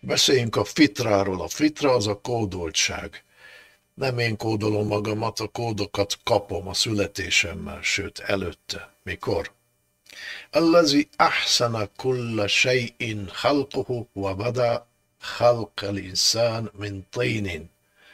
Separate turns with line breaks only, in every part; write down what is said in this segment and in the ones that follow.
Beszéljünk a fitráról. A fitra az a kódoltság. Nem én kódolom magamat, a kódokat kapom a születésemmel, sőt előtte. Mikor? Allazi ahsana kulla shay'in khalquhu wa bada khalq al-insan min tinin.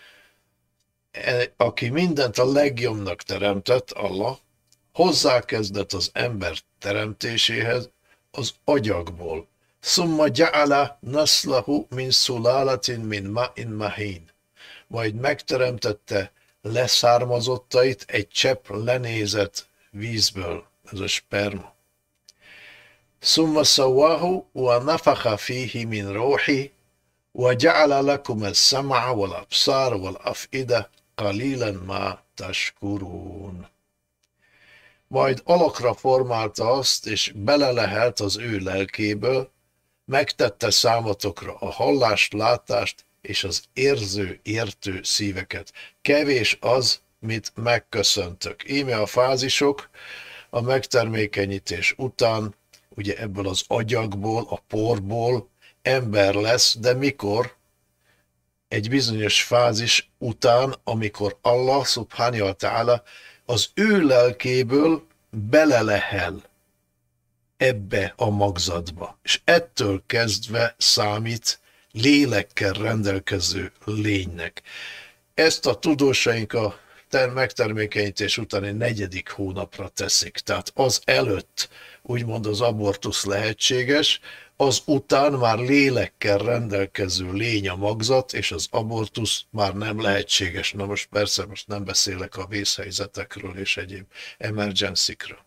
Aki mindent a legjobbnak teremtett, Allah, hozzákezdett az ember teremtéséhez az agyagból. Summa ja'ala naslahu min sulalatin min ma'in mahin. Majd megteremtette leszármazottait egy csepp lenézett vízből, ez a sperma. Summa sawwahu wa nafakha fihi min ruhi wa ja'ala lakum as-sam'a wal absar wal af'ida qalilan ma tashkurun. Majd alakra formálta azt, és belelehelt az ő lelkéből, megtette számotokra a hallást, látást és az érző, értő szíveket. Kevés az, mit megköszöntök. Íme a fázisok a megtermékenyítés után, ugye ebből az agyagból, a porból ember lesz, de mikor? Egy bizonyos fázis után, amikor Allah subhanahu wa ta'ala az ő lelkéből belelehel ebbe a magzatba, és ettől kezdve számít lélekkel rendelkező lénynek. Ezt a tudósaink a megtermékenyítés utáni 4. hónapra teszik, tehát az előtt úgymond az abortusz lehetséges, az után már lélekkel rendelkező lény a magzat, és az abortusz már nem lehetséges. Na most persze, most nem beszélek a vészhelyzetekről és egyéb emergencykről.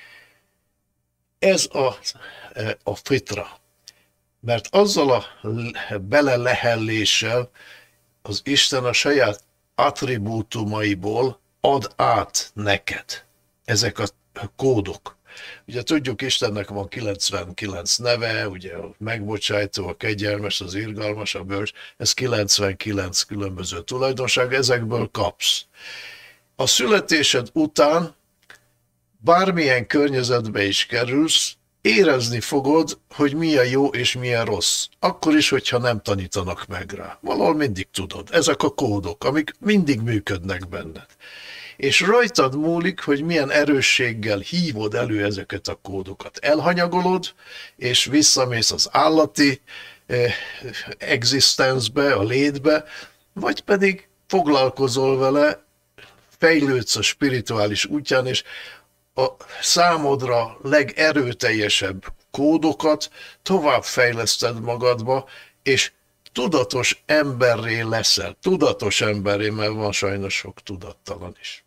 Ez a fitra. Mert azzal a belelehelléssel az Isten a saját attribútumaiból ad át neked. Ezek a kódok. Ugye tudjuk, Istennek van 99 neve, ugye a megbocsájtó, a kegyelmes, az irgalmas, a bölcs, ez 99 különböző tulajdonság, ezekből kapsz. A születésed után bármilyen környezetbe is kerülsz, érezni fogod, hogy mi a jó és mi a rossz. Akkor is, hogyha nem tanítanak meg rá. Valahol mindig tudod. Ezek a kódok, amik mindig működnek benned. És rajtad múlik, hogy milyen erősséggel hívod elő ezeket a kódokat. Elhanyagolod, és visszamész az állati egzisztencbe, a létbe, vagy pedig foglalkozol vele, fejlődsz a spirituális útján, és a számodra legerőteljesebb kódokat továbbfejleszted magadba, és tudatos emberré leszel. Tudatos emberré, mert van sajnos sok tudattalan is.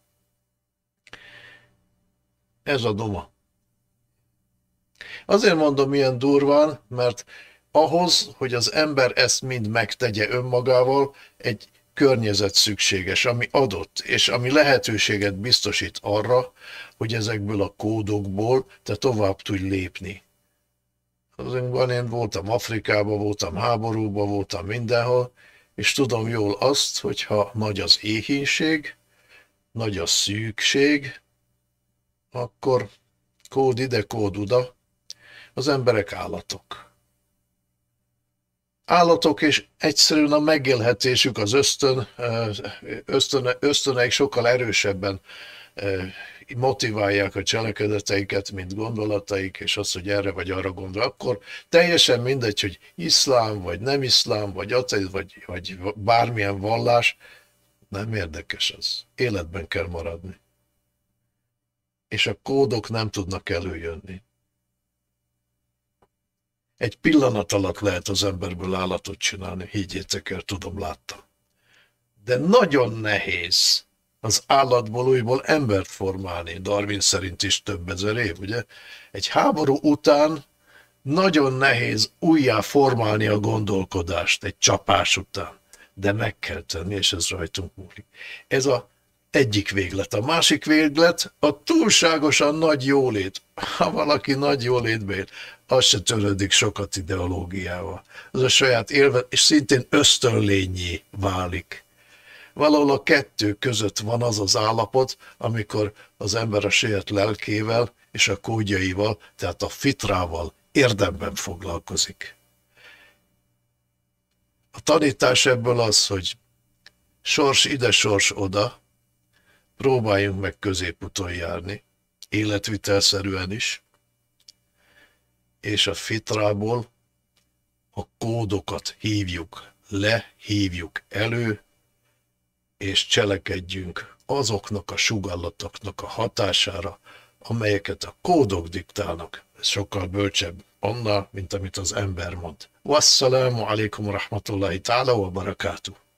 Ez a duma. Azért mondom ilyen durván, mert ahhoz, hogy az ember ezt mind megtegye önmagával, egy környezet szükséges, ami adott, és ami lehetőséget biztosít arra, hogy ezekből a kódokból te tovább tudj lépni. Azonban én voltam Afrikában, voltam háborúban, voltam mindenhol, és tudom jól azt, hogyha nagy az éhínség, nagy a szűkség, akkor kód ide, kód oda, az emberek állatok. Állatok, és egyszerűen a megélhetésük, az ösztöneik sokkal erősebben motiválják a cselekedeteiket, mint gondolataik, és az, hogy erre vagy arra gondol. Akkor teljesen mindegy, hogy iszlám, vagy nem iszlám, vagy ateizm, vagy bármilyen vallás, nem érdekes az. Életben kell maradni. És a kódok nem tudnak előjönni. Egy pillanat alatt lehet az emberből állatot csinálni, higgyétek el, tudom, láttam. De nagyon nehéz az állatból újból embert formálni. Darwin szerint is több ezer év, ugye? Egy háború után nagyon nehéz újjá formálni a gondolkodást egy csapás után. De meg kell tenni, és ez rajtunk múlik. Ez az egyik véglet. A másik véglet a túlságosan nagy jólét. Ha valaki nagy jólétbe él, az se törődik sokat ideológiával. Az a saját élve, és szintén ösztönlényé válik. Valahol a kettő között van az az állapot, amikor az ember a saját lelkével és a kódjaival, tehát a fitrával érdemben foglalkozik. A tanítás ebből az, hogy sors ide, sors oda, próbáljunk meg középúton járni, életvitelszerűen is, és a fitrából a kódokat hívjuk le, hívjuk elő, és cselekedjünk azoknak a sugallatoknak a hatására, amelyeket a kódok diktálnak. Ez sokkal bölcsebb annál, mint amit az ember mond. Wassalamu alaikum rahmatullahi ta'ala wa barakatuh.